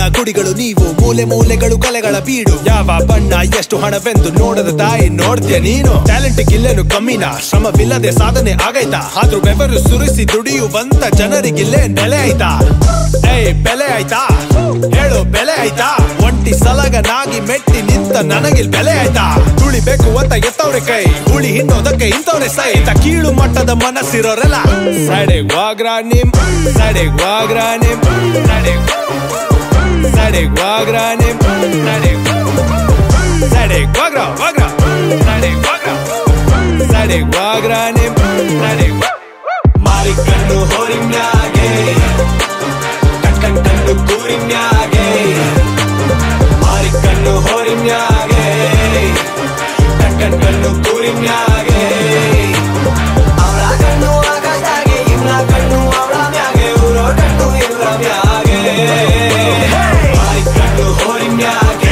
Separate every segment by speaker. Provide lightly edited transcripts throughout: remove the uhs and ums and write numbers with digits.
Speaker 1: ಗುಡಿಗಳು ನೀವು, ಮೂಲೆ ಮೂಲೆಗಳು ಕಲೆಗಳ ಬೀಡು. ಯಾವ ಬಣ್ಣ ಎಷ್ಟು ಹಣವೆಂದು ನೋಡದ ತಾಯಿ ನೋಡ್ತೀಯ ನೀನು. ಟ್ಯಾಲೆಂಟ್ ಗಿಲ್ಲೇನು ಕಮ್ಮಿನ, ಶ್ರಮವಿಲ್ಲದೆ ಸಾಧನೆ ಆಗೈತಾ? ಆದ್ರೂ ಬೆವರು ಸುರಿಸಿ ದುಡಿಯುವಂತ ಜನರಿಗಿಲ್ಲೇ ಬೆಲೆ ಆಯ್ತಾ? ಏಯ್ ಬೆಲೆ ಆಯ್ತಾ? ಹೇಳು ಬೆಲೆ ಆಯ್ತಾ? ಒಂಟಿ ಸಲಗನಾಗಿ ಮೆಟ್ಟಿ ನಿಂತ ನನಗಿಲ್ ಬೆಲೆ ಆಯ್ತಾ? ತುಳಿಬೇಕು ಅಂತ ಎತ್ತವ್ರೆ ಕೈ, ಹುಳಿ ಹಿಂಡೋದಕ್ಕೆ ಇಂಥವ್ರೆ ಸಹಿತ. ಕೀಳು ಮಟ್ಟದ ಮನಸ್ಸಿರೋರೆಲ್ಲ ಸಡೆಗ್ ವಾಗ್ರ ನಿಮ್, ಸಡೆಗ್ ವಾಗ್ರ ನಿಮ್, ಸಡೆಗ್ ವಾಗ್ರ ನಿಮ್, ಸಡೆಗ್ ವಾಗ್ರ ವಾಗ್ರ, ಸಡೆಗ್ ವಾಗ್ರ, ಸಡೆಗ್ ವಾಗ್ರ ನಿಮ್. ಮಾರಿ ಕಣ್ಣು ಹೋರಿ ಮ್ಯಾಗೆ, ಕಣ್ಣು ಕೂರಿ ಮ್ಯಾಗೆ, ಮಾರಿ ಕಣ್ಣು ಹೋರಿ ಮ್ಯಾಗೆ, ಕಣ್ಣು ಕೂರಿ ಮ್ಯಾಗೆ. ಅವಳ ಕಣ್ಣು ಆಕಾಶದಾಗೆ, ಇವ್ನ ಕಣ್ಣು ಅವಳ ಮ್ಯಾಗೆ, ಊರೋ ಕಣ್ಣು ಇವ್ರ ಮ್ಯಾಗೆ. ಮಾರಿ ಕಣ್ಣು ಹೋರಿ ಮ್ಯಾಗೆ,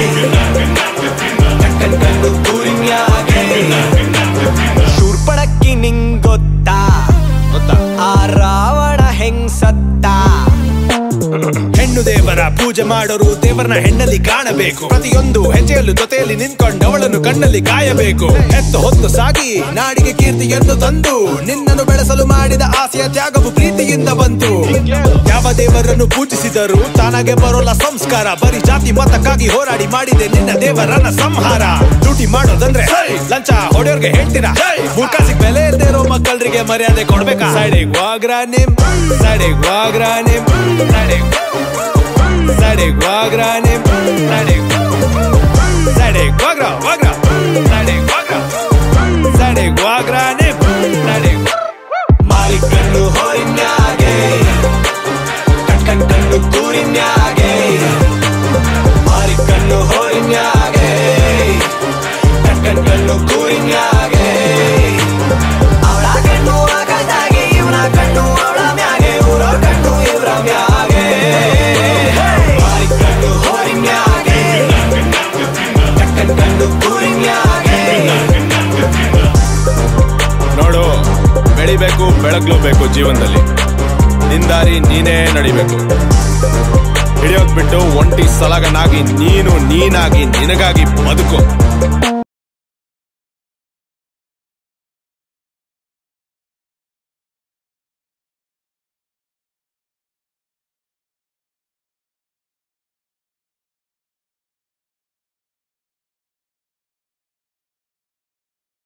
Speaker 1: ಕಣ್ಣು ಕೂರಿ ಮ್ಯಾಗೆ. ಶೂರ್ಪಣಕ್ಕಿ ನಿಂಗೊತ್ತಾ ಆ ರಾವಣ ಹೆಂಗ್ ಸತ್ತ? ಹೆಣ್ಣು ದೇವರ ಪೂಜೆ ಮಾಡೋರು ದೇವರನ್ನ ಹೆಣ್ಣಲ್ಲಿ ಕಾಣಬೇಕು. ಪ್ರತಿಯೊಂದು ಹೆಜ್ಜೆಯಲ್ಲೂ ಜೊತೆಯಲ್ಲಿ ನಿಂತ್ಕೊಂಡು ಅವಳನ್ನು ಕಣ್ಣಲ್ಲಿ ಕಾಯಬೇಕು. ಹೆತ್ತು ಹೊತ್ತು ಸಾಗಿ ನಾಡಿಗೆ ಕೀರ್ತಿಯನ್ನು ತಂದು ನಿನ್ನನ್ನು ಬೆಳೆಸಲು ಮಾಡಿದ ಆಸೆಯ ತ್ಯಾಗವು ಪ್ರೀತಿಯಿಂದ ಬಂತು. ಯಾವ ದೇವರನ್ನು ಪೂಜಿಸಿದರೂ ತಾನಾಗೆ ಬರೋಲ್ಲ ಸಂಸ್ಕಾರ. ಬರೀ ಜಾತಿ ಮತಕ್ಕಾಗಿ ಹೋರಾಡಿ ಮಾಡಿದೆ ನಿನ್ನ ದೇವರನ್ನ ಸಂಹಾರ. ಡ್ಯೂಟಿ ಮಾಡೋದಂದ್ರೆ ಲಂಚ ಹೊಡೆಯೋರ್ಗೆ ಹೇಳ್ತೀರಾ? ಮೂರ್ಖಾಸಿಗೆ ಬೆಲೆ ಇಲ್ಲದೆ ಇರೋ ಮಕ್ಕಳಿಗೆ ಮರ್ಯಾದೆ ಕೊಡ್ಬೇಕಾ? ಸಡೆಗ್ ವಾಗ್ರ ನಿಮ್, ಸಡೆಗ್ ವಾಗ್ರ ನಿಮ್, ಸಡೆಗ್ ವಾಗ್ರ ನಿಮ್, ಸಡೆಗ್ ವಾಗ್ರ ವಾಗ್ರ, ಸಡೆಗ್ ವಾಗ್ರ, ಸಡೆಗ್ ವಾಗ್ರ ನಿಮ್. ಮಾರಿ ಕಣ್ಣು ಹೋರಿ ಮ್ಯಾಗೆ, ಕಣ್ಣು ಕೂರಿ ಮ್ಯಾಗೆ, ಮಾರಿ ಕಣ್ಣು ಹೋರಿ ಮ್ಯಾಗೆ, ಕಣ್ಣು ಕೂರಿ ಮ್ಯಾಗೆ. ಅವಳ ಕಣ್ಣು ಆಕಾಶದಾಗೆ, ಇವನ ಕಣ್ಣು ಅವಳ ಮ್ಯಾಗೆ, ಊರೋ ಕಣ್ಣು ಇವ್ರ ಮ್ಯಾಗೆ. ಮಾರಿ ಕಣ್ಣು ಹೋರಿ ಮ್ಯಾಗೆ, ಕಣ್ಣು ಕೂರಿ ಮ್ಯಾಗೆ. ನೋಡು, ಬೆಳಿಬೇಕು ಬೆಳಗ್ಲೂಬೇಕು ಜೀವನದಲ್ಲಿ. ನಿಂದಾರಿ ನೀನೇ ನಡಿಬೇಕು. ಹಿಡಿಯೋದ್ ಬಿಟ್ಟು ಒಂಟಿ ಸಲಗನಾಗಿ ನೀನು ನೀನಾಗಿ ನಿನಗಾಗಿ ಬದುಕು.